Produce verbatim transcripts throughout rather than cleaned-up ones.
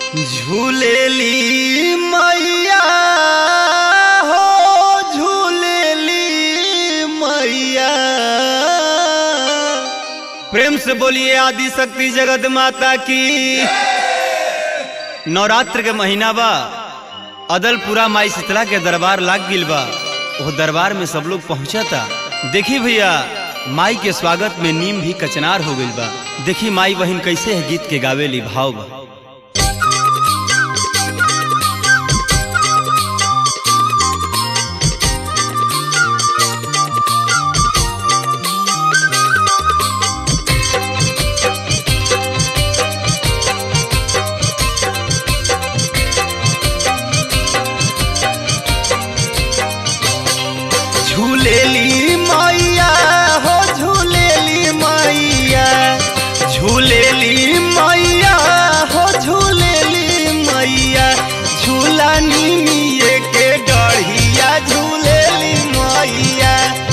झूलेली मैया हो झूलेली मैया। प्रेम से बोलिए आदि शक्ति जगत माता की। नवरात्र के महीना बा, अदलपुरा माई शीतला के दरबार लाग गिल बा। वो दरबार में सब लोग पहुंचा था। देखी भैया माई के स्वागत में नीम भी कचनार हो गई बा। देखी माई बहन कैसे है गीत के गावेली भाव बा। झूलेली मैया हो झूलेली मैया, झूलेली मैया हो झूलेली मैया। झूला निमिये के डढ़िया झूलेली मैया।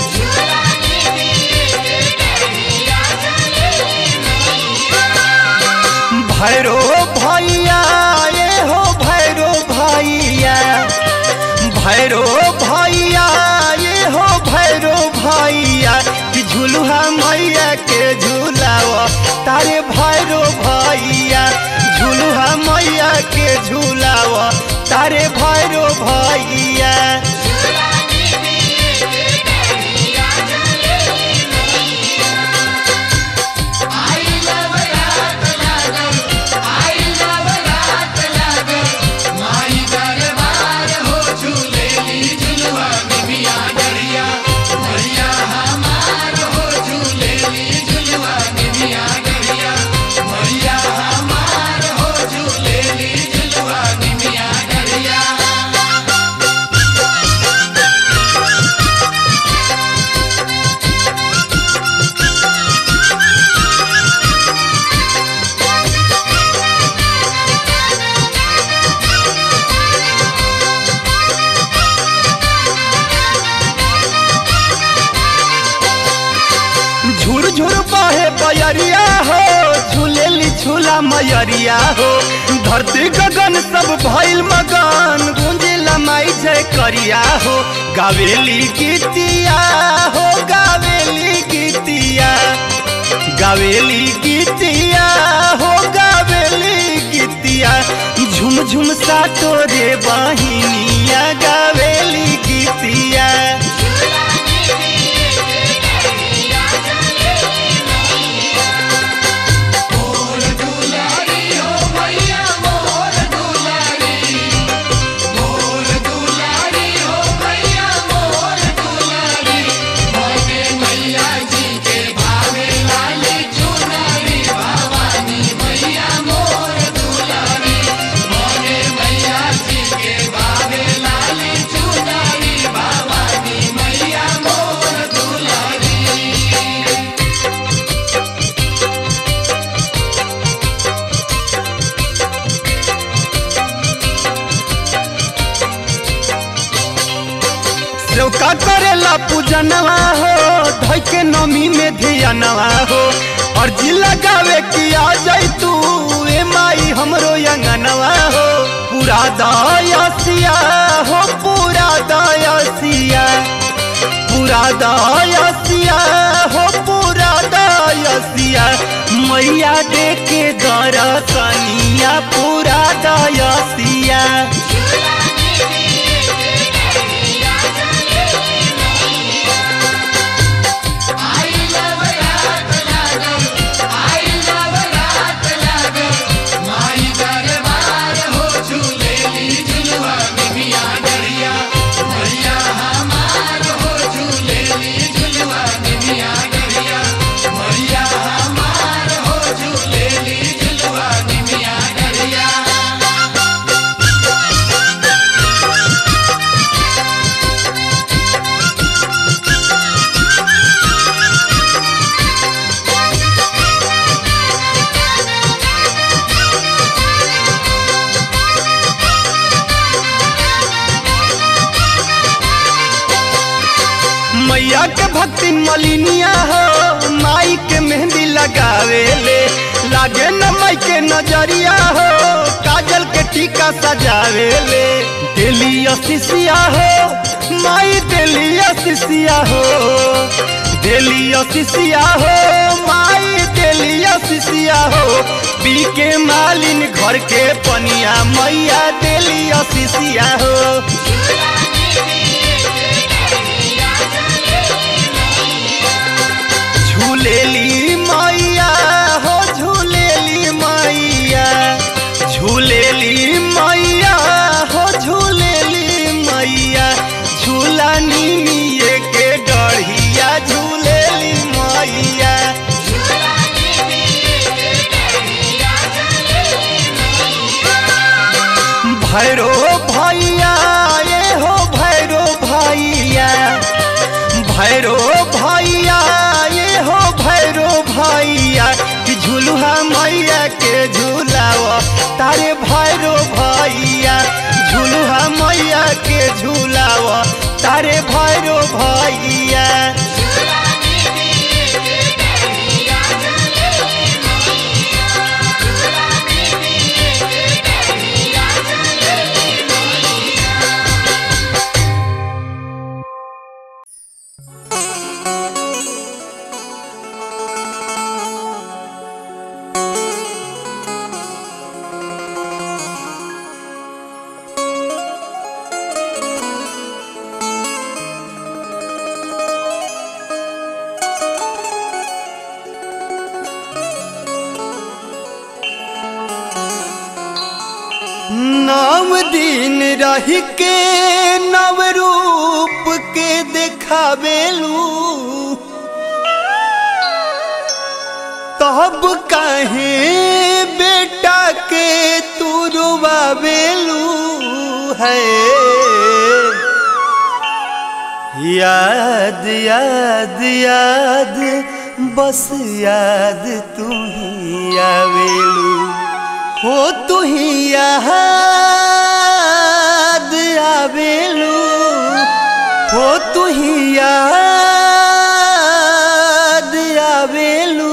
भैरो भैया ये हो भैरो भैया, भैरो भैया हो भैरो भैया। कि झूलुहा मैया के झूलावा तारे भैरो भैया। झूलुहा मैया के झूलावा तारे भैरो भैया। झुर झुर बहे बयरिया हो झूलेली झूला मैरिया हो। धरती गगन सब भइल मगन गूंजेला माई जय करिया हो। गावेली गीतिया हो गावेली गीतिया, गावेली गीतिया हो गावेली गीतिया। झुम झुम सा तोरे बहिनिया गावेली गीतिया। का करेला पूजनवा हो धई के नमी में धियानवा हो। और जी लगावे कि आ जाई तू ए माई हमरो अंगनवा हो। पूरा दयासिया हो पूरा दयासिया, पूरा दयासिया हो पूरा दयासिया। मैया देखे दरसनिया पूरा दयासिया। मैया के भक्ति मलिनिया हो माई के मेहंदी लगावे ले। लागे न माई के नजरिया हो काजल टीका सजावे ले। दिली असिसिया हो माई दिली असिसिया हो, दिली असिसिया हो माई दिली असिसिया हो। पी के मालिन घर के पनिया मैया दिली असिसिया हो। झूलेली मैया हो झूलेली मैया, झूलेली मैया हो झूलेली मैया। झूला निमिये के गढ़िया झूलेली मैया। भैरो भैया ये हो भैरो भैया, भैरो भैया ये हो भैरो भैया। कि झूलुहा मैया के झूलावा तारे भैरो भैया, झूलुहा मैया के झूलावा तारे भैरो भैया। नव दिन रह के नव रूप के देखावेलू, तब काहे बेटा के तू रुवावेलू है। याद याद याद बस याद तू ही आवेलू हो, तू ही याद आवेलू हो, तू ही याद आवेलू।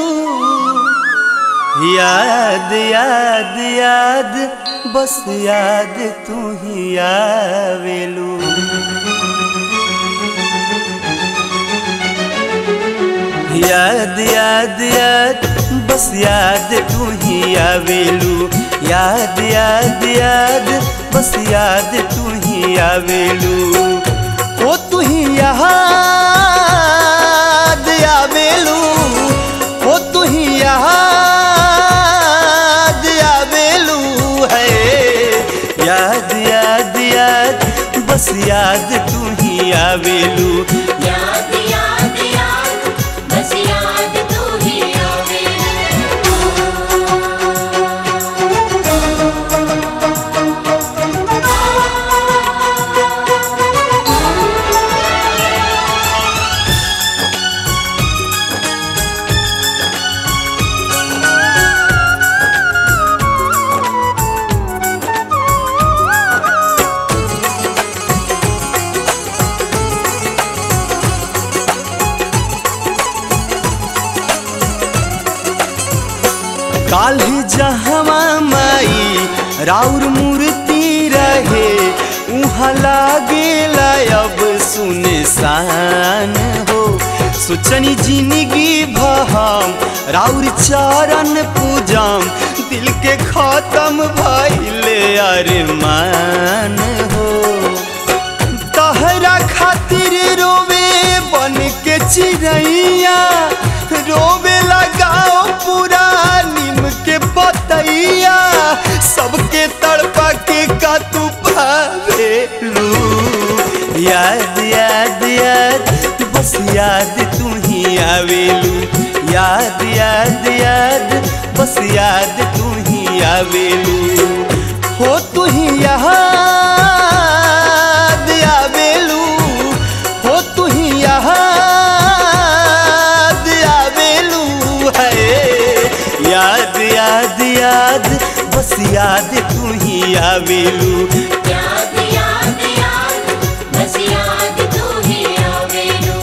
याद याद याद बस याद तू ही आवेलू। याद याद याद बस याद तू ही आवेलू। याद याद याद बस याद तू ही आवेलू हो, तू ही याद आवेलू हो, तू ही याद आवेलू है। याद याद याद बस याद तू ही आवेलू। याद याद याद बस याद तू ही काल्हि जहवा माई राउर मूर्ति रहे, उहाँ लागेला अब सुनसान हो। सोचनी जिंदगी भहम राउर चरण पूजम, दिल के खत्म भइले अरमान हो। तहरा खातिर रोवे बन के चिड़ैया, रोवे लगाओ पूरा नीम के पतैया। सबके तड़पा के का तू पावेलू। याद याद याद बस याद तू ही आवेलू। याद याद याद बस याद तू ही आवेलू हो, तू ही याद आवेलू हो, तू ही याद आवेलू है। याद याद याद बस याद तू ही आवेलू। याद याद याद बस याद तू ही आवेलू।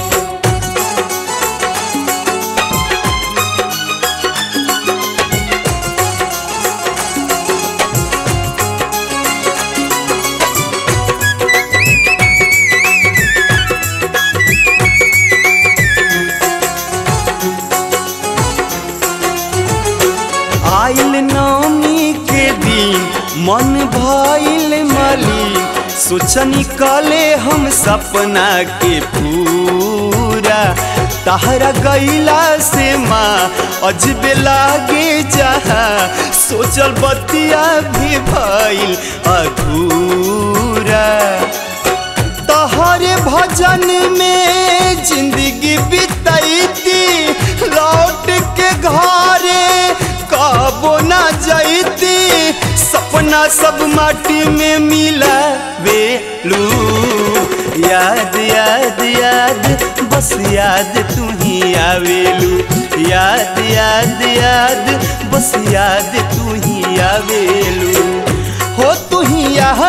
मलिन मन भइल मलिन सोचनी कले हम सपना के पूरा तहरा गईला से माँ अजबे लागे जहाँ सोचल बतिया भी भइल अधूरा तहरे भजन में जिंदगी बितैती लौट के घरे कबो ना जैती सपना सब माटी में मिला बेलू याद याद याद बस याद तू ही आवेलू याद याद याद बस याद तू ही आवेलू हो तू ही याद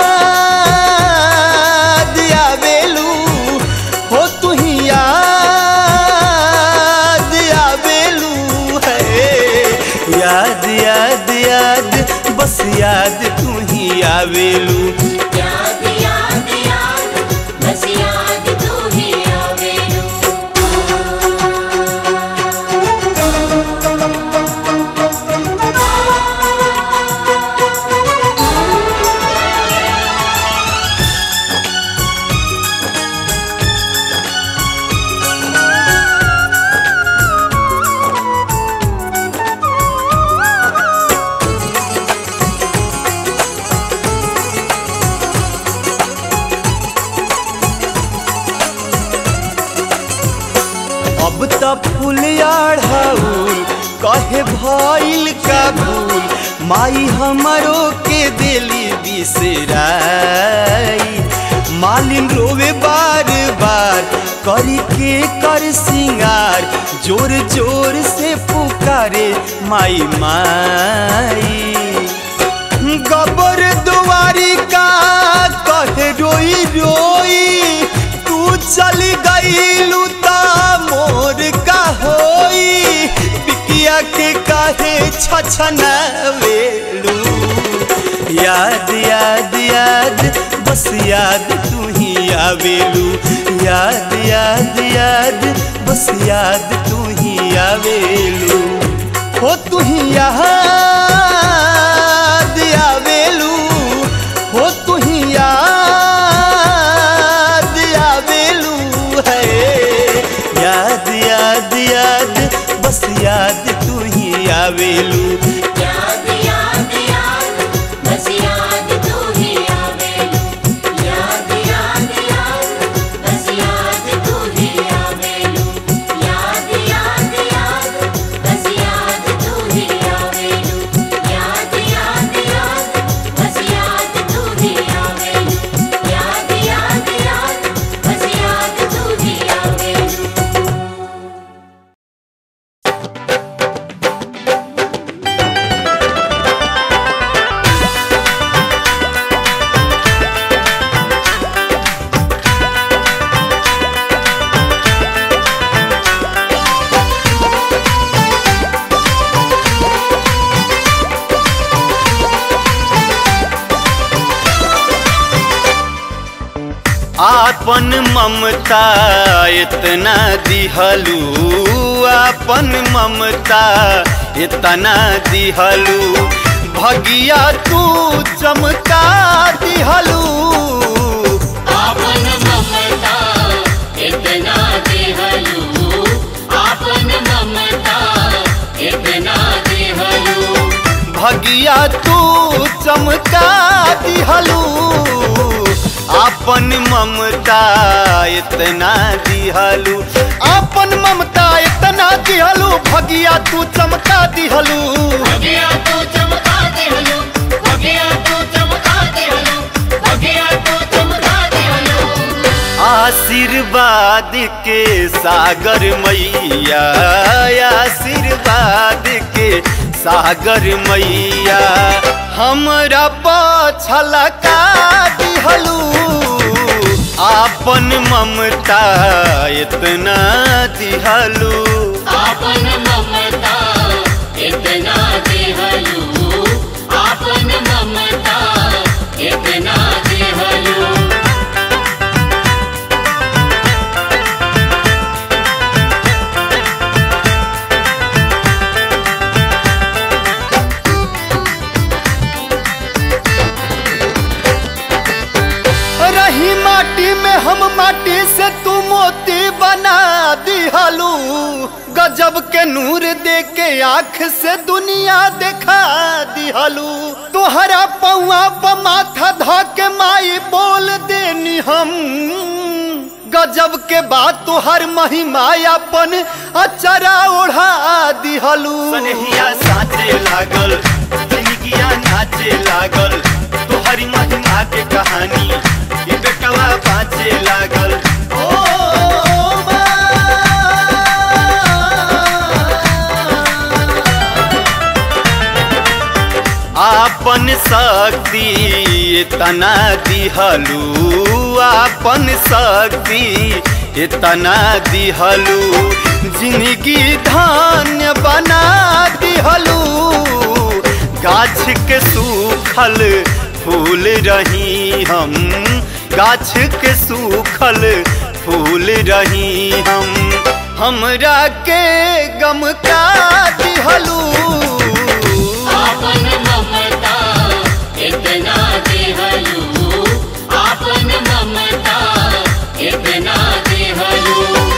आवेलू हो तू ही याद आवेलू है याद याद याद बस याद तू ही आवेलू याद याद याद बस याद तू ही आवेलू अब त फुलियाढ़ाउल कहे भइल का भूल माई हमरो के दिली बिसराई मालिन रोवे बार बार करी के कर सिंगार जोर जोर से पुकारे माई माई गबर दुआरी का कहे रोई रोई तू चली गईलू ता मोर का होई बिकिया के काहे छछनावेलू याद याद याद बस याद तू ही आवेलू याद याद याद बस याद तू ही आवेलू हो तू ही याद आवेलू हो तू ही याद आवेलू है याद याद याद बस याद तू ही आवेलू याद याद याद बस याद तू ही आवेलू याद याद याद बस याद तू ही आवेलू याद याद याद बस याद तू ही आवेलू याद याद याद बस याद तू ही आवेलू याद याद याद बस याद तू ही आवेलू आपन ममता इतना दिहलू आपन ममता इतना दिहलू भगिया तू चमका दिहलू आपन ममता इतना देहलू आपन ममता इतना देहलू भगिया तू चमका दिहलू आपन ममता इतना दिहलू आपन ममता इतना दिहलू भगिया तू चमका दिहलू भगिया तू चमका देहलू भगिया तू चमका देहलू भगिया तू चमका देहलू आशीर्वाद के सागर मैया आशीर्वाद के सागर मैया हमरा पछलका दिहलू आपन ममता इतना दिहलू आपन ममता इतना देहलू आपन ममता इतना देहलू माटी में हम माटी से तू मोती बना दिहलू। गजब के नूर दे के आँख से दुनिया देखा दिहलू। तोहरा पौआ प माथा ध के माई बोल देनी हम। गजब के बात तोहर महिमा अपन अचरा ओढ़ा दिहलू। सनहिया साचे लागल जिंदगिया नाचे लागल तोहरी महिमा के कहानी ये बेटवा बाँचे लागल। ओ आपन शक्ति इतना दिहलू आपन शक्ति इतना दिहलू जिंदगी धान्य बना दिहलू। गाछ के सूखल फूल रही हम गाछ के सूखल फूल रही हम। हमरा के गम का दिहलू। आपन ममता इतना दिहलू आपन ममता इतना दिहलू।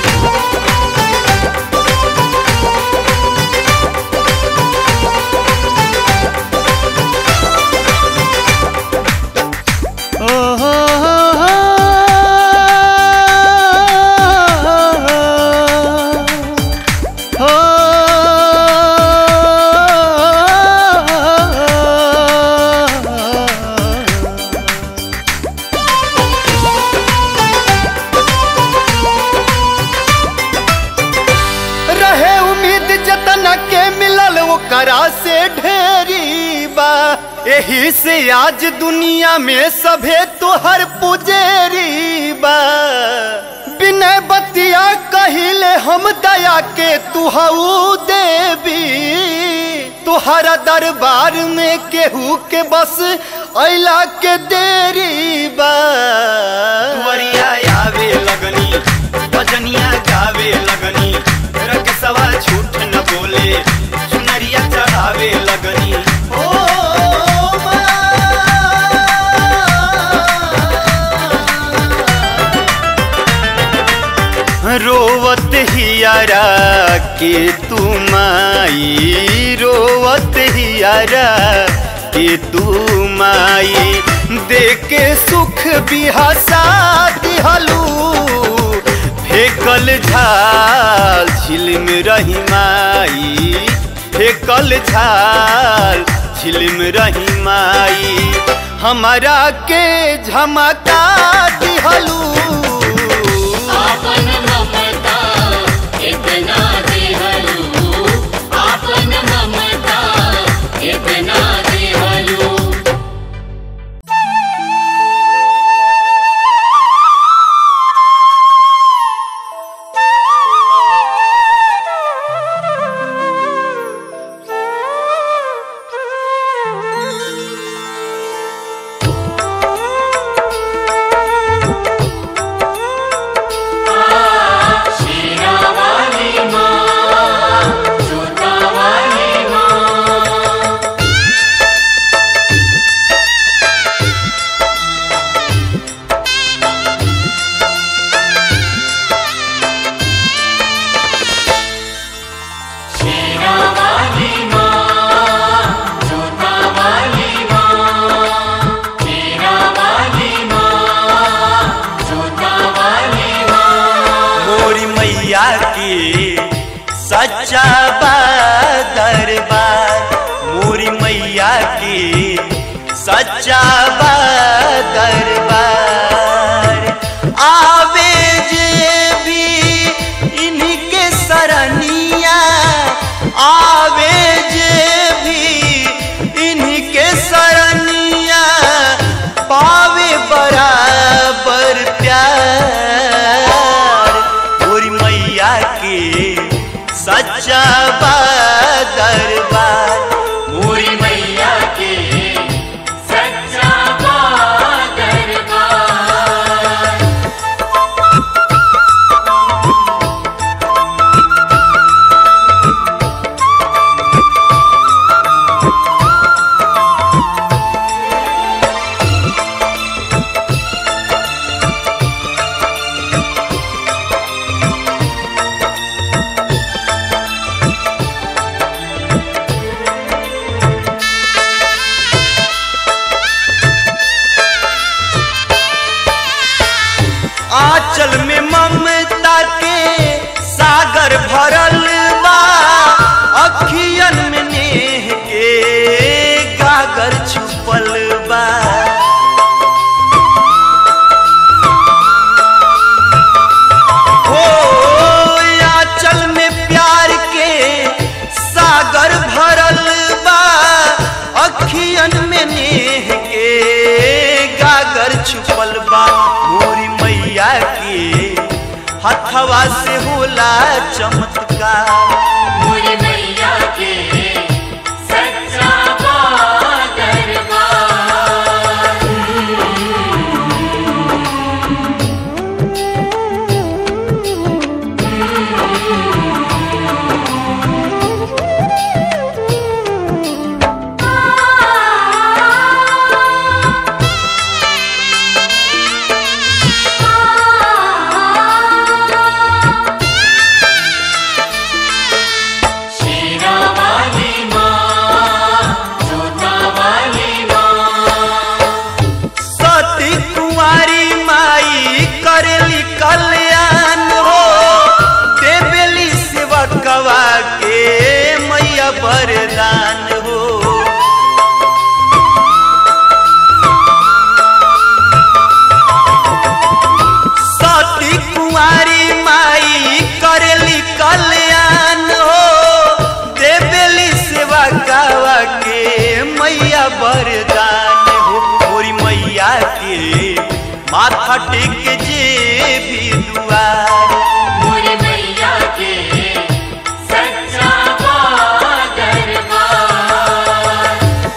करा से ढेरी बा यही से आज दुनिया में सभे तोहर पुजेरी बा। बिना बतिया कहिले हम दया के तुहू देवी। तुहरा दरबार में केहू के बस अइला के देरी बा। दुवरिया आवे लगनी भजनिया गावे लगनी रकसवा झूठ न बोले सुनरिया चढ़ावे लगनी। ओ रोवत हियारा के तू माई रोवत हियारा के तू माई देके सुख बिहसा दिहलू। फेकल झाल झिलम रही माई फेकल झाल झिलम रही माई हमारा के झमका दिहलू। आपन ममता इतना दिहलू आपन ममता इतना दिहलू। सच्चा बा दरबार मोरी मैया की सच्चा बा दरबार। आवे जे भी इनके सरनिया आवे जे भी इनके सरनिया पावे बराबर प्यार। मोरी मैया की सच्चा बा दरबार मोरी मैया के सच्चा अखियन में नेह के गागर छुपल बा मोरी मैया के हथवा से होला चमत्कार मोरी मैया के सच्चा बा दरबार। शेरा वाली माँ, जोता वाली माँ, सती कुंवारी माई करेली कल्याण हो देवेली सेवकवा के मैया वरदान हो सती कुंवारी माई करेली कल्याण हो देवेली सेवकवा के मैया वरदान हो मोरी मैया के माथा टेक जे भी दुआर मोरी मैया के सच्चा बा दरबार।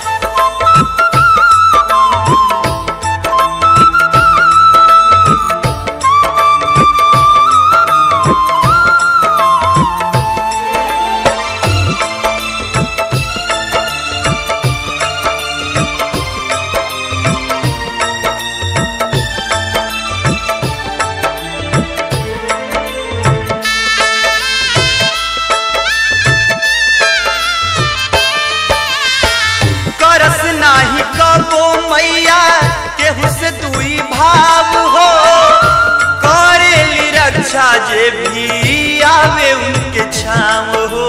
करस नाही कबो मैया केहू से दुई भाव हो करेली रक्षा जे भी आवे उनके छाव हो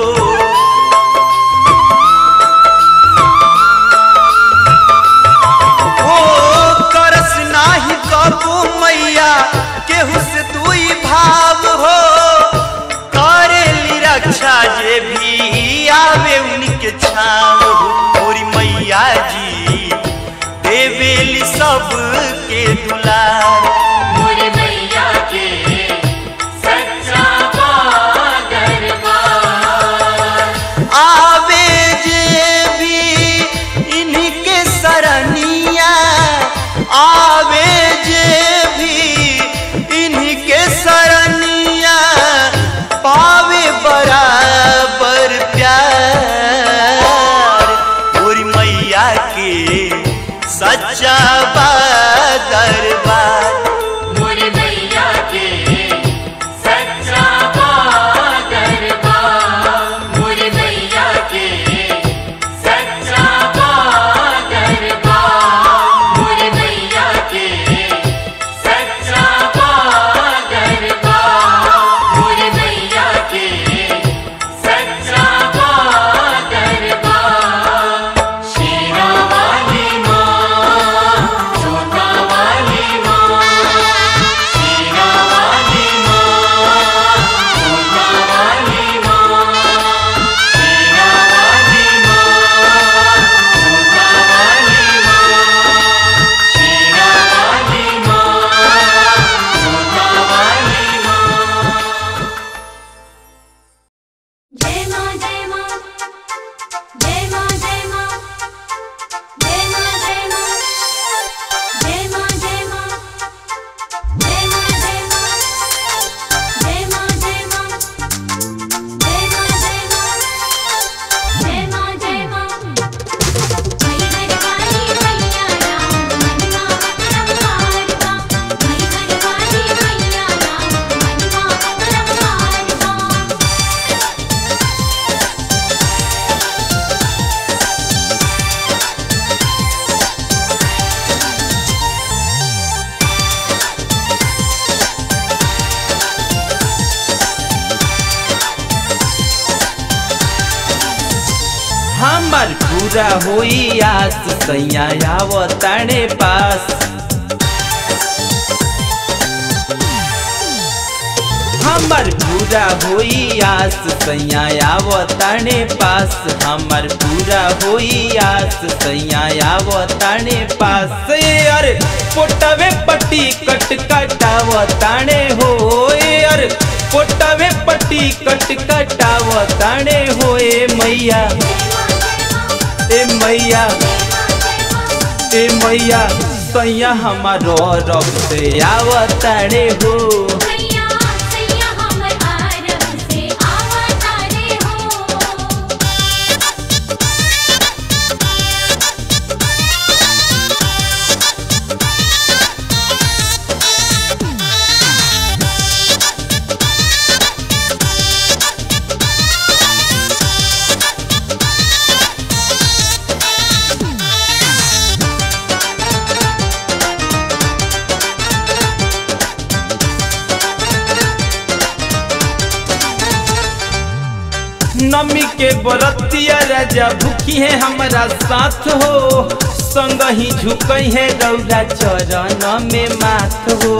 ओ करस नाही कबो मैया केहू से दुई भाव हो करेली रक्षा जे भी आवे उनके छाव हो मोरी मैया जी देवेली सब के दुलार मोरी मैया के सच्चा बा दरबार। आवे जे भी इनके सरनिया आवे जे भी इनके सरनिया पावे बराबर प्यार मोरी मैया के सच्चा बा दरबार मोरी मैया के सच्चा बा दरबार। मोरी मैया के सच्चा बा दरबार। मोरी मैया के सच्चा बा दरबार। मोरी मैया के सच्चा बा दरबार। शेरा वाली माँ, जोता वाली माँ, शेरा वाली माँ, जोता वाली माँ, शेरा वाली माँ, जोता वाली माँ, शेरा वाली माँ, जोता वाली माँ। जय माँ जय माँ, जय माँ जय माँ, जय माँ जय माँ, जय माँ जय माँ, जय माँ जय माँ, जय माँ जय माँ, जय माँ जय माँ, जय माँ जय माँ। मई गरवाली मैया राम, महिमा अपरंपार का। मई गरवाली मैया राम, महिमा अपरंपार का। हमार पूरा होई आस सैया आवताणे पास हमर पूरा होई आस सैया आवताने पास, हमर पूरा होई आस सैया आवताने पास। अरे पोटवे पट्टी कट कटावताने हो, अरे पोटवे पट्टी कट कटावताने हो। ए मैया ए मैया ए मैया सैया हमारो रब से आवताने हो। नमी के बरतिया राजा भूखी है हमारा साथ हो, संग ही झुकई है रौरा चरण में माथ हो।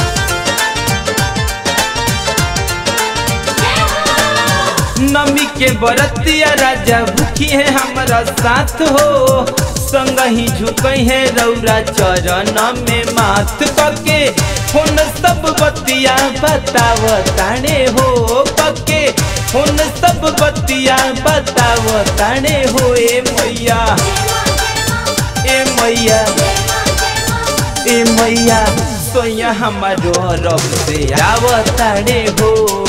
नमी के बरतिया राजा भूखी है हमारा साथ हो, संग ही झुकई है रौरा चरण में माथ करके। फोन सब बतिया बतावताने हो, पक्के फोन सब बतिया बतावताने हो। ए मैया ए मैया ए मैया सैया हमारो रब से आवताने हो।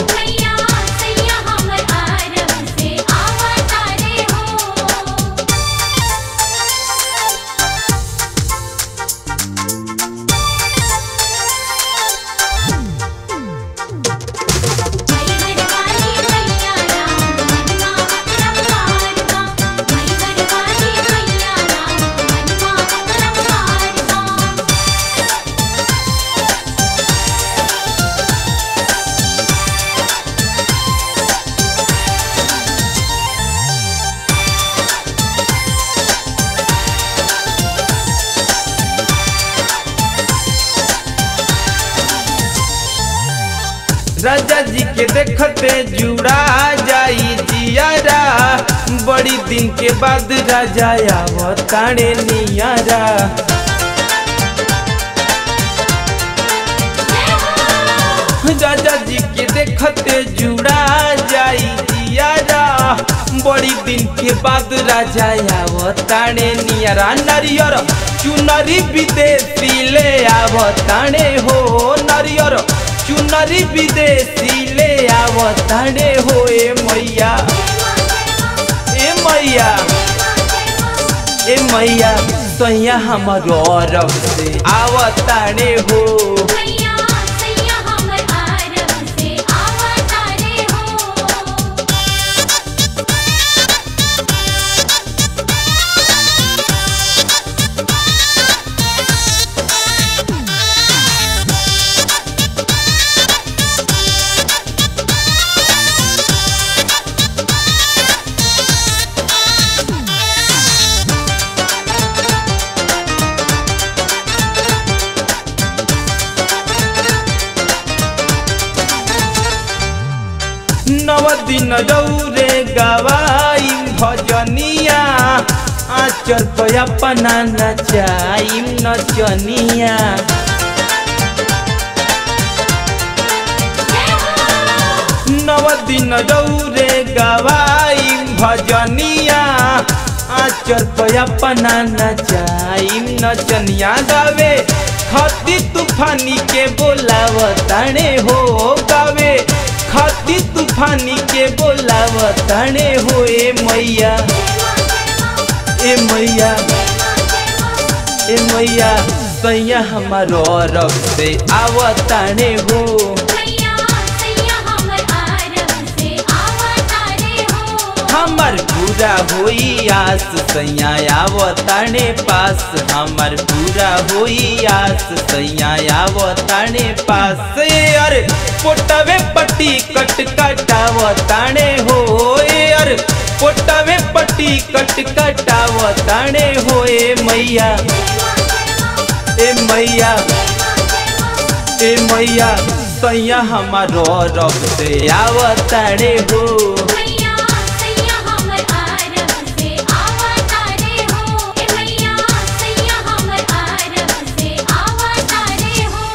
राजा जी के देखते जुड़ा जाई जियारा, बड़ी दिन के बाद राजा आवताने नियारा। राजा जी के देखते जुड़ा जाई जियारा, बड़ी दिन के बाद राजा आवताने नियारा। नारियर चुनरी विदेशी ले आवताने हो, नारियर चुनरी विदेशी ले आवताने हो। ए मैया ए मैया ए मैया सैया हमारो रब से आवताने हो। नव दिन रौरे गवाई भजनिया, आचर तो अपना नचाई नचनिया। नव दिन रौरे गवाई भजनिया, आचर तो अपना नचाई नचनिया। गावे खती तूफानी के बोलावताने हो, गावे खती तूफानी के बोलावताने हो। ए मैया ए मैया ए मैया सैया हमारो रब से आवताने हो। हमर पूरा होई आस सैया आवताने पास, हमर पूरा होई आस सैया आवताने पास। अरे पोटवे पट्टी कट कटावताने हो, अरे पोटवे पट्टी कट कटावताने हो। ए मैया ए मैया ए मैया सैया हमारो रब से आवतारे हो। भैया सैया हमर आरब से आवतारे हो। ए भैया सैया हमर आरब से आवतारे हो।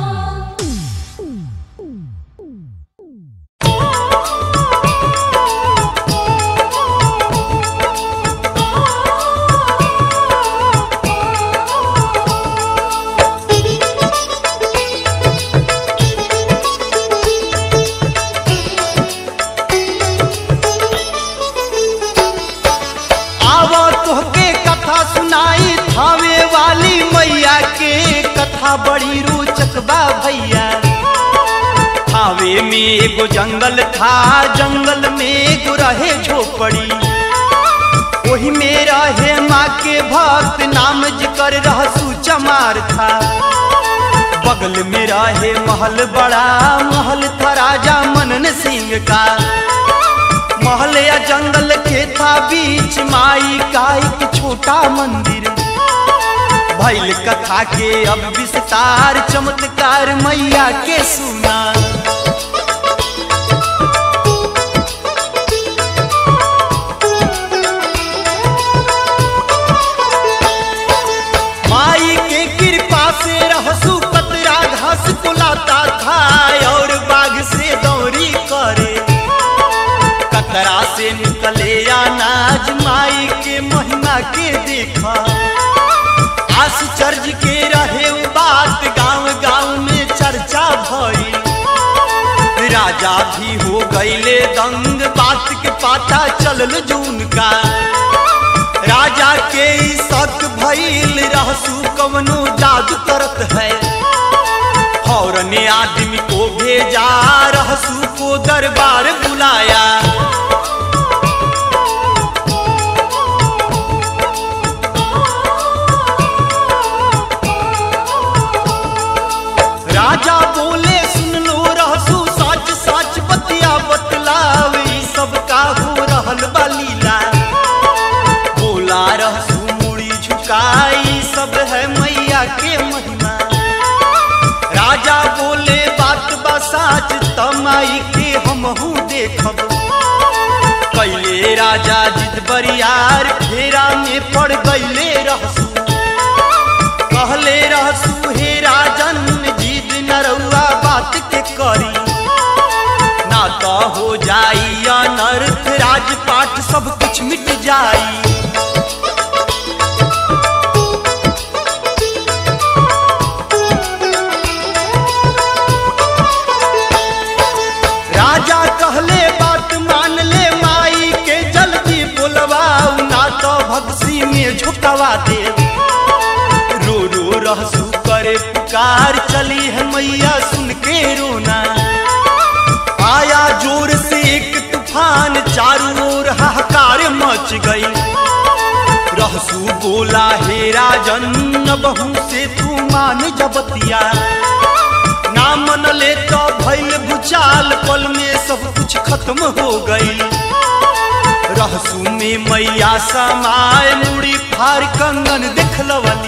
सुनाई थावे वाली मैया के कथा बड़ी रोचक बा भैया। थावे में एगो जंगल था, जंगल में एगो रहे झोपड़ी। वही में रहे माँ के भक्त, नाम जिकर रहसु चमार था। बगल में रहे महल, बड़ा महल था राजा मनन सिंह का। महल या जंगल के था बीच माई का एक छोटा मंदिर। भैल कथा के अब विस्तार, चमत्कार मैया के सुना। माई के कृपा से रहसु कतरा घास को लाता था और बाघ से दौरी करे। कतरा से निकले अनाज, माई के महिमा के देखा। आश्चर्य के रहे बात, गांव गांव में चर्चा भई। राजा भी हो गईले दंग, बात के पाता चलल जून का। राजा के शक भइल रहसु कवनो जादू करत है। फौरन आदमी को भेजा, रहसु को दरबार बुलाया। राजा बोले सुन लो रहसु, सच सच बतिया बतलावे, सब का हो रहल बा लीला। बोला रहसु मुड़ी झुकाई, सब है मैया के महिमा। राजा बोले बात बा सच, तमाई के हमहू देखब। कैले राजा जिद बरियार, फेरा में पड़ गईले रहसु। कहले रहसु हे राजन, जिद नरौआ बात के करी। ना तो हो जाई अनर्थ, राजपाट सब कुछ मिट जाई। राजा कहले बात मान ले, माई के जल्दी बुलवाऊ, ना तो भक्सी में झुकवा दे। रो रो रहसु करे पुकार, चली है मैया सुन के रोना। आया जोर से एक तूफान, चारों ओर हाहाकार मच गई। रहसु बोला हे राजन, बहू से तू मान जबतिया। ना मन ले तो भइल भूचाल, पल में सब कुछ खत्म हो गई। रहसु में मैया समाए, मुड़ी फार कंगन देखलवली।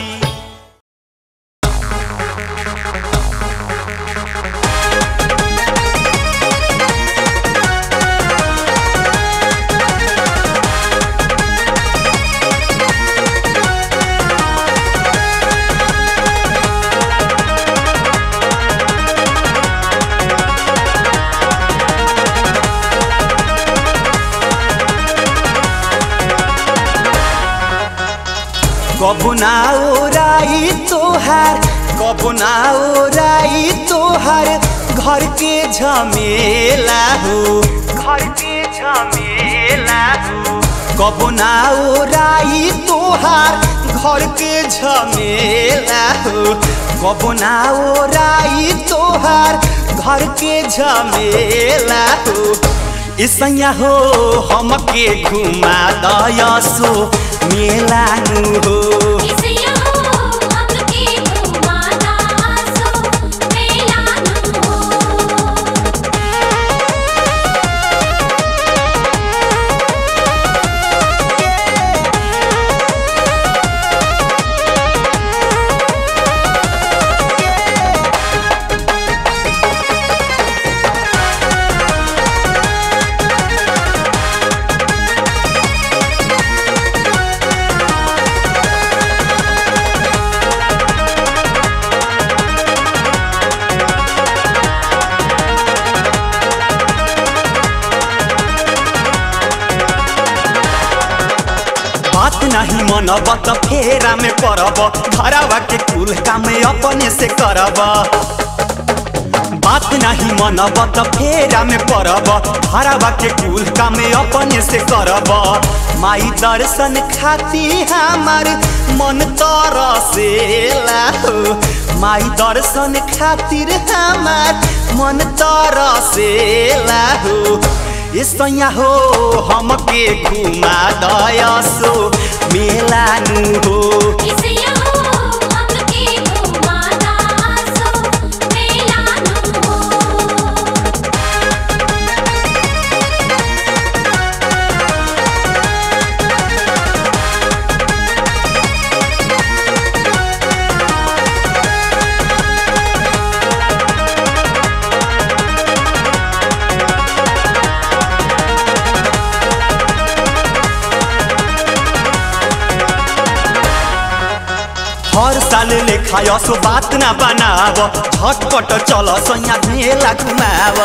कबो ना ओराई तोहार, कबो ना ओराई तोहार, घर के झमेला हो, घर के झमेला हो। कबो ना ओराई तोहार, घर के झमेला हो। कबो ना ओराई तोहार, घर के झमेला हो। इसैया हो हमके घुमा दयसो मेला नु हो। इसैया हो हमके घुमा दयसो मेला नु हो। मनब त फेरा में परब घरवा के कुल काम अपने से करब बात नहीं मनब त फेरा में परब घरवा के कुल काम अपने से करब माई दर्शन खाती हमार मन तरसेला हो माई दर्शन खातिर हमार मन तरसेला हो सैया हो हमके घुमा दयसो मेला नु हो हर साल लेखा सो बात ना बनाव झटपट चल सैया मेला घुमाव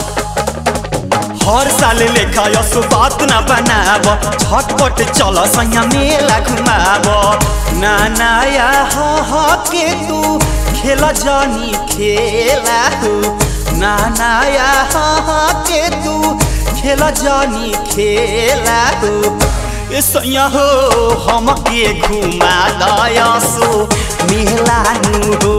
हर साल लेखा सो बात ना बनाव झटपट चल सैया मेला घुमाव ना नया ह के तू खेल जानी खेला हो ना नया ह के तू खेल जानी खेला हो सैया हो हमके घुमा दयसो मेला नु हो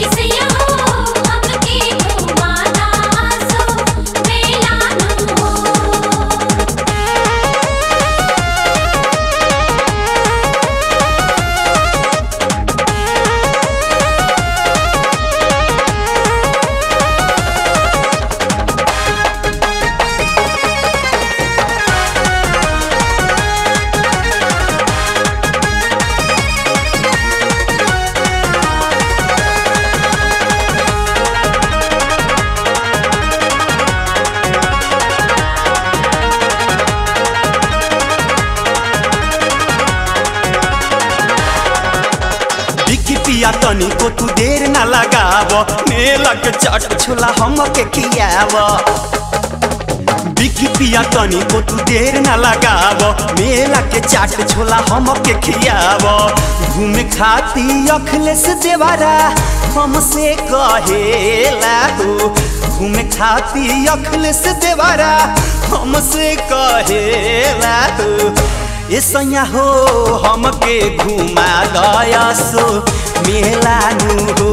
तनी को तू देर ना लगाव मेला के चाट छोला हमके खियाव बिकी पिया तनी को तू देर ना लगाव मेला के चाट छोला हमके खियाव घूमे खाती अखिलेश देवारा हमसे कहेला हो घूमे खाती अखिलेश देवारा हमसे कहेला हो सैया हो हमके घुमा दयसो मेला नु हो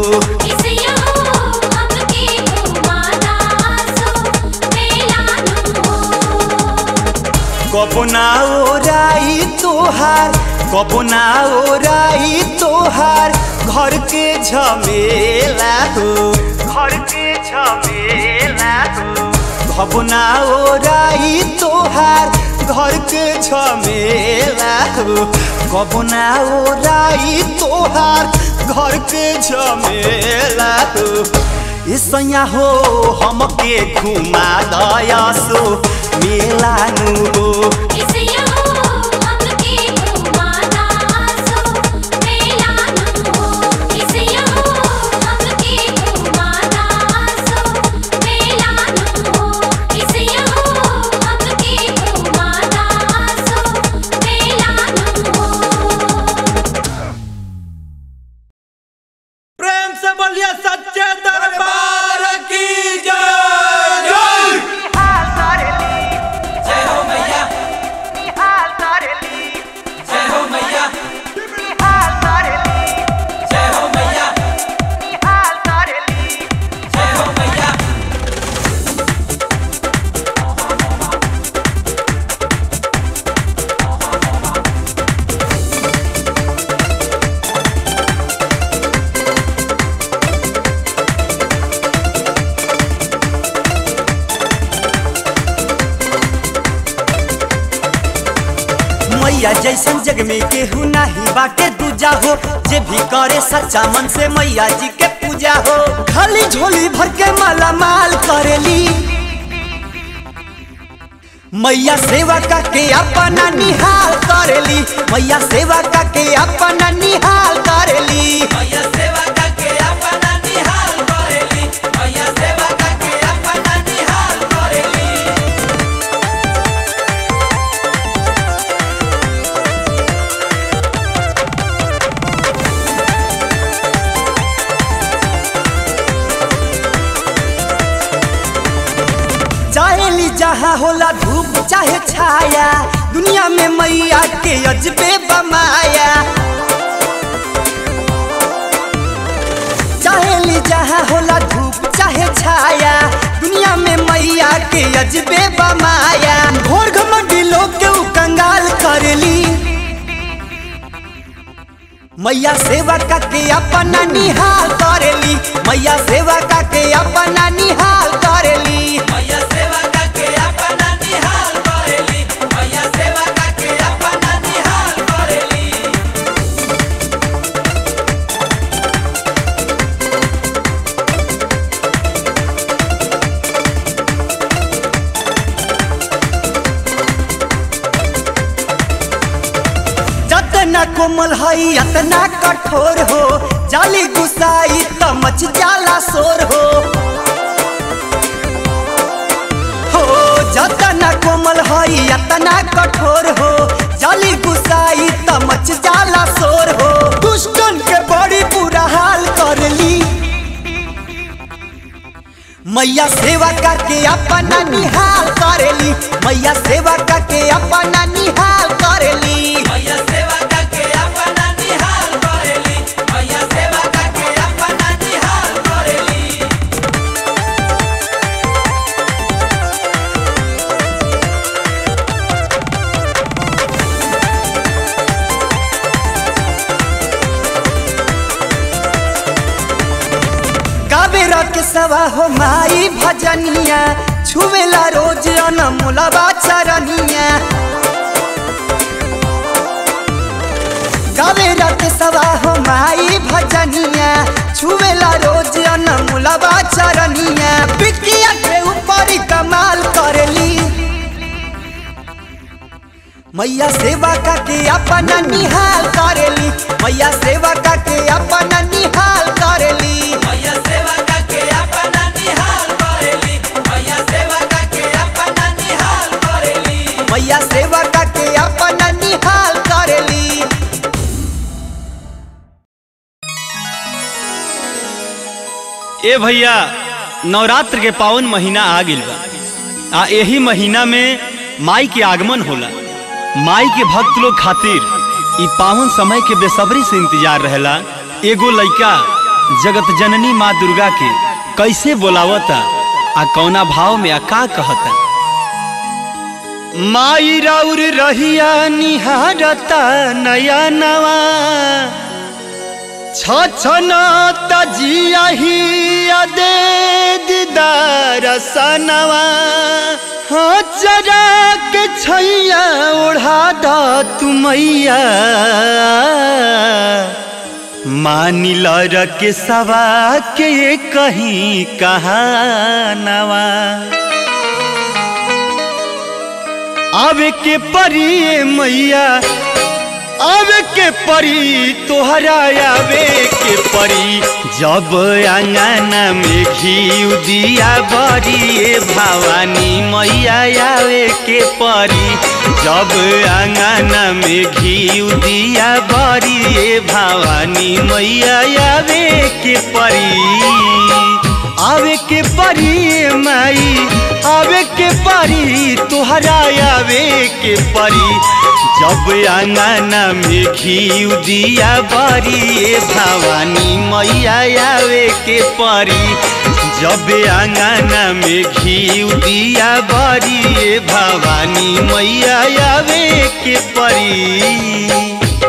कबो ना ओराई तोहार कबो ना ओराई तोहार घर के झमेला हो घर के झमेला हो कबो ना ओराई तोहार घर के झमेला हो कबो ना ओराई तोहार घर के झमेला हो सैया हो हमके घुमा दयसो मेला नु हो मैया जैसन जग में केहू नहीं बाटे दूजा हो जे भी करे सच्चा मन से मैया जी के पूजा हो खाली झोली भर के माला माल करेली मैया सेवा का के अपना निहाल करेली मैया सेवा का के अपना निहाल करेली मैया सेवा का के अपना निहाल करेली मैया सेवा का के अपना निहाल करेली जहाँ होला धूप चाहे छाया, दुनिया में मैया के अजबे बमाया। चाहेली जहाँ होला धूप चाहे छाया, दुनिया में मैया के अजबे बमाया। घोर घमंडी लोग के उ कंगाल करेली, मैया सेवा का के अपना निहाल करेली। मैया सेवा का के अपना निहाल करेली। मैया सेवा का के अपना निहाल करेली। मैया सेवा का के अपना निहाल करेली। जतना कोमल हई अतना कठोर हो, जाली गुसाई त मच जाला शोर हो। हो जतना कोमल हई अतना कठोर हो, जाली गुसाई त मच जाला शोर हो। दुष्टन के बड़ी बुरा हाल करली, मैया सेवा करके अपना निहाल करेली। मैया सेवा करके अपना निहाल करेली। मैया सेवा करके अपना निहाल करेली। मैया सेवा करके अपना निहाल करेली। कावेरा के सवा हो माई भजनिया, छुवेला रोज अनमोलवा चरनिया। कावेरा के सवा हो माई भजनिया, छुवेला रोज अनमोलवा चरनिया। बिटिया के ऊपर कमाल करेली, मैया सेवा का के अपना निहाल करेली। मैया सेवा का के अपना निहाल करेली। मैया सेवा का के अपना निहाल करेली। मैया सेवा का के अपना निहाल करेली। मैया सेवा का के अपना निहाल करेली। ए भैया, नवरात्र के पावन महीना आ गइल बा। आ यही महीना में माई के आगमन होला। माई के भक्त लोग खातिर ई पावन समय के बेसब्री से इंतजार रहेला। एगो लइका जगत जननी माँ दुर्गा के कैसे बोलावता आ कौना भाव में आ का कहता। माई राउर रहिया निहारता नया नवा, छछना तजिया ही दे दीदार सनवा। हाँ जरा के छैया ओढ़ा दा तू मैया, मानिल के सवा के कहीं कहानवा। आवे के परी मैया, आवे के परी तोहरा आवे के परी। जब आंगना में घी दिया बरी भवानी मैया आवे के परी। जब आंगना में घी दिया बरी भवानी मैया आवे के परी। आवे के परी माई, आवे के परी तोहरा आवे के परी। जब आंगना में घी दिया बरी भवानी मैया आवे के परी। जब आंगना में घी दिया बरी भवानी मैया आवे के परी।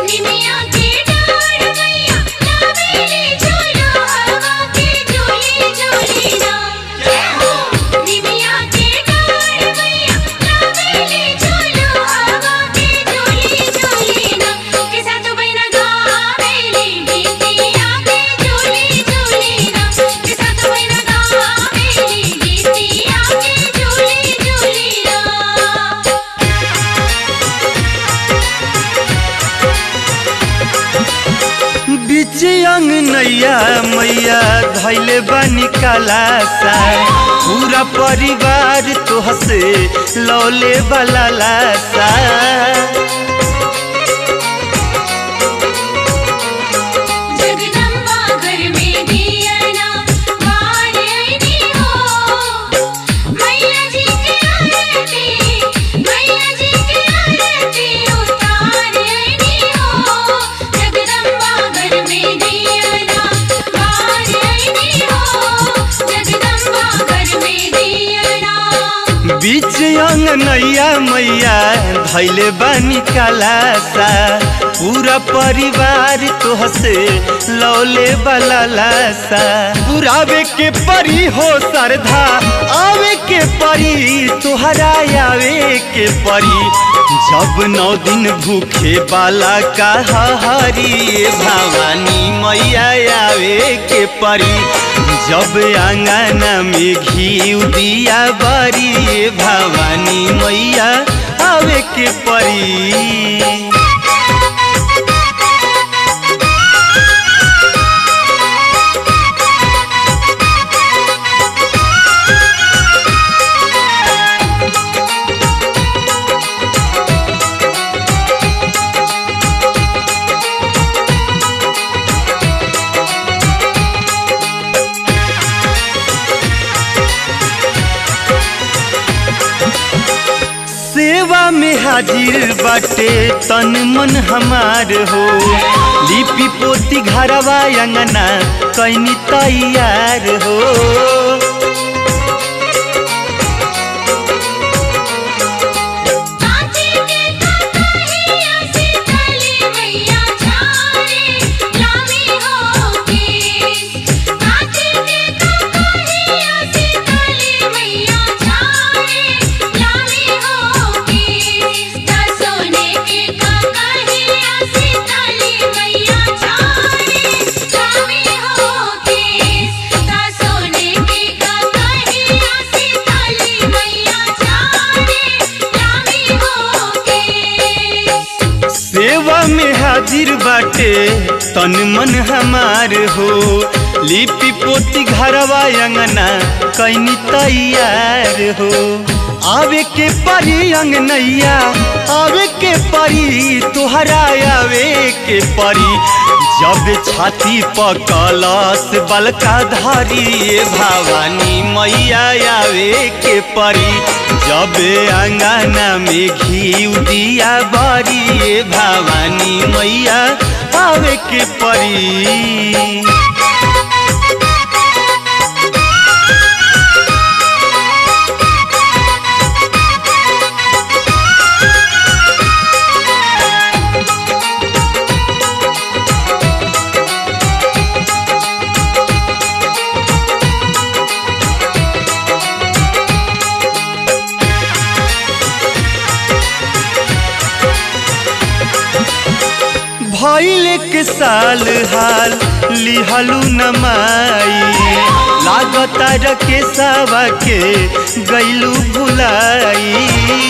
अंग नैया मैया धैले बनी कलासा। पूरा परिवार तोहसे लौले वाला लासा। मैया जी के धैले बानी कालासा पूरा परिवार तोहसे लौले वाला लासा पुरावे के परी हो सरधा आवे के परी तोहरा आवे के परी जब नौ दिन भूखे बाला का हरी भवानी मैया आवे के परी जब आंगना में घी दिया बारी भवानी मैया आवे के परी। सेवा में हाजिर बाटे तन मन हमार हो लिपि पोती घरवा अंगना कैनी तैयार हो हाजिर बाटे तन मन हमार हो लिपि पोती घरवा अंगना कैनी तैयार हो आवे के परी अंगनैया आवे के परी तोहरा आवे के परी जब छाती पर कलश बलका धारी भवानी मैया आवे के परी जब अंगना में घी दिया बारी भवानी मैया आवे के परी। भइल के साल हाल लिहलू नमाई लागता रके सावा के गैलू भुलाई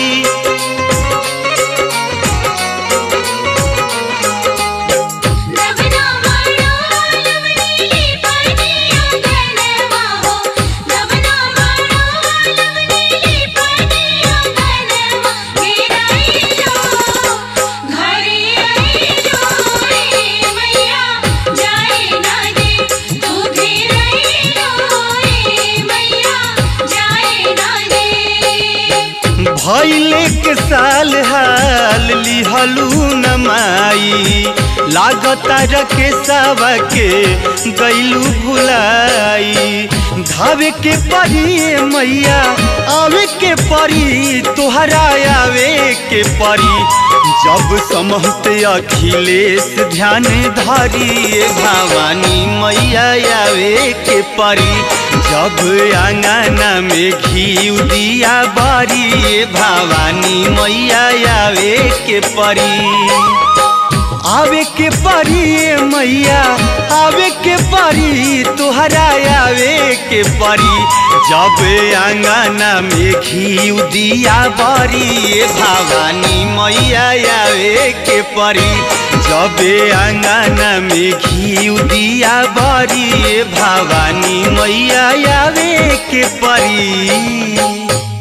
भइले के साल हाल लिहलू नमाई लागता रके सावा के गैलू भुलाई धावे के परी मैया आवे के परी तोहरा आवे के परी जब समहत अखिलेश ध्यान धारी भवानी मैया आवे के परी जब आंगना में घी दिया बारी भवानी मैया आवे के परी आवे के परी मैया आवे के परी तोहरा आवे के परी जब आंगना में घी दिया बारी भवानी मैया आवे के परी जब आंगना में घी दिया बारी भवानी मैया आवे के परी।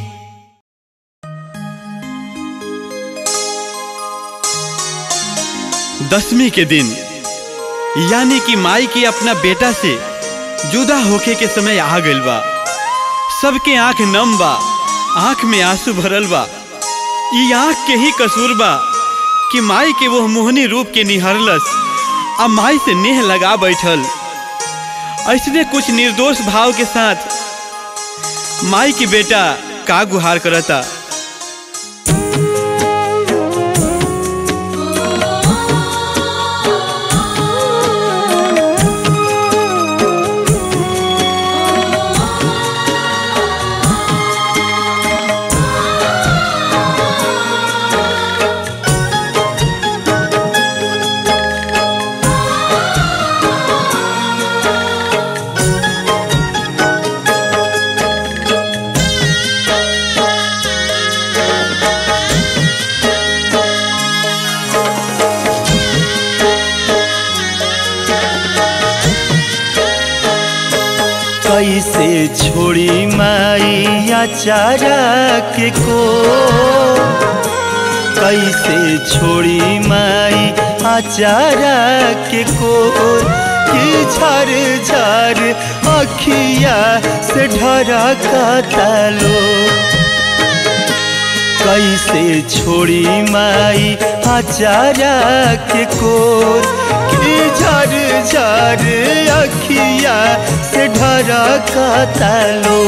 दसवीं के दिन यानी कि माई की अपना बेटा से जुदा होके के समय आ गइल बा। सबके आंख नम बा, आंख में आंसू भरल बा। ई आंख के ही कसूर बा कि माई के वो मोहनी रूप के निहरलस आ माई से नेह लगा बैठल। ऐसने कुछ निर्दोष भाव के साथ माई की बेटा का गुहार करता। कैसे छोड़ी माई आचारा के को, कैसे छोड़ी माई आचारा के को कि झर झर अखिया से ढरा कातालो। कैसे छोड़ी माई आचारा के कोर कि झर झर अखिया से ढरा कातालो।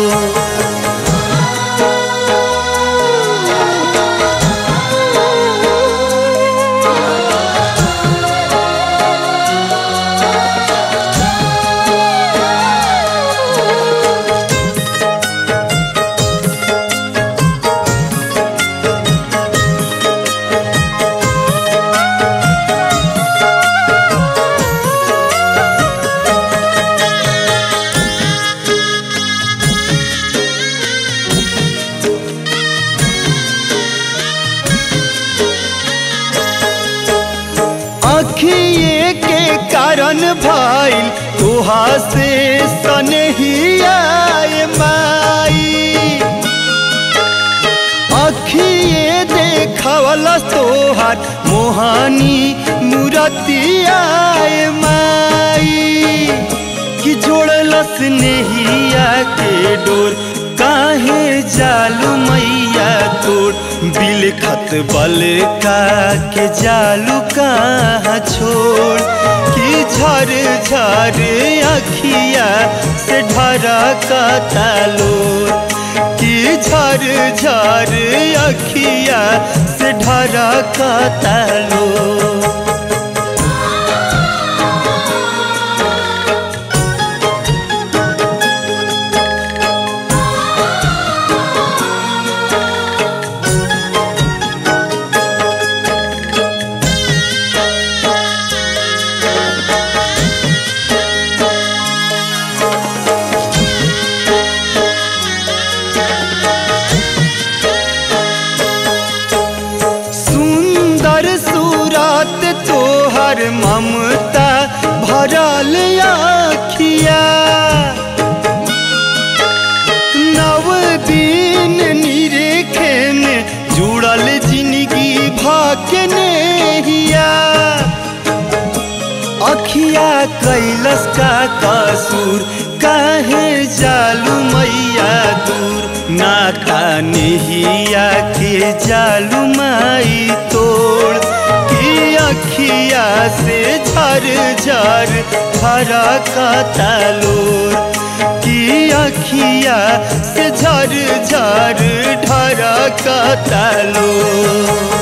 अखिए के कारण भाई तोहा से सनहिया माई, अखिए देखवला तोहार मोहानी मूरतिया माई कि जोड़लस नेहिया के डोर काहे जालू मैया तोर बिलखत बल का के जालू कहाँ छोड़ कि झर झर अखिया से ढरा कातालो, कि झर झर अखिया से ढरा कातालो। ममता भरल आखिया नव दिन निरेखे में जुड़ल जिंदगी भाकने हिया। अखिया कैलस का कसूर काहे जालू मैया दूर, नाता नेहिया के जालू माई तोड़ कि अखिया से झर झर ढरा कातालोर, कि अखिया से झर झर ढरा कातालोर।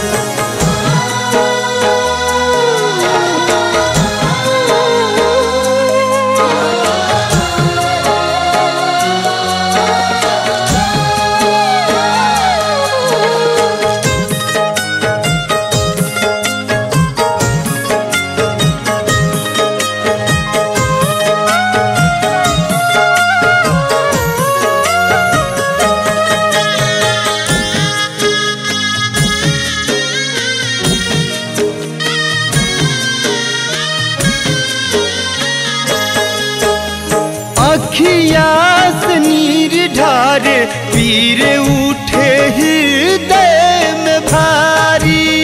अखिया से नीर ढारे पीर उठे हृदय में भारी,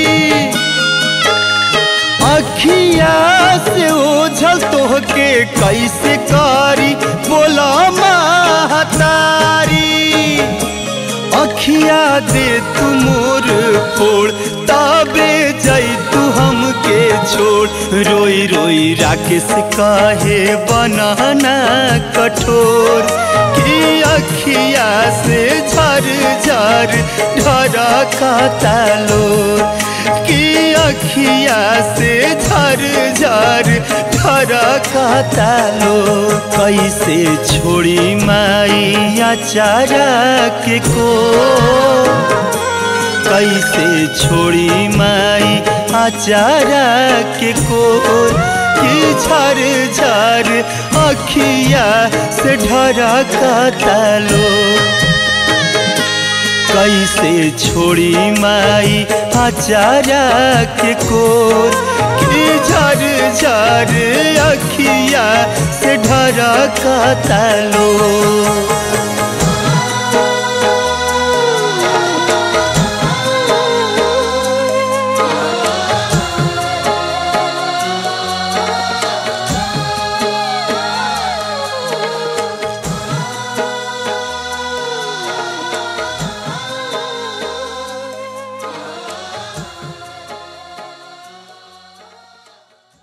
अखिया से ओझल तोहके कैसे कारी बोला महतारी। अखिया दे तू मोर फोड़ तबे जई तू हमके छोड़, रोई रोई राकेश काहे बनाना कठोर कि अखिया से झर झर ढरा कातालोर, कि अखिया से झर झर ढरा कातालोर। कैसे छोड़ी माई आचारा के को, कैसे छोड़ी माई आचारा के कोर कि झर झर अखिया से ढरा कातालो। कैसे छोड़ी माई आचारा के कोर कि झर झर अखिया से ढरकता लो।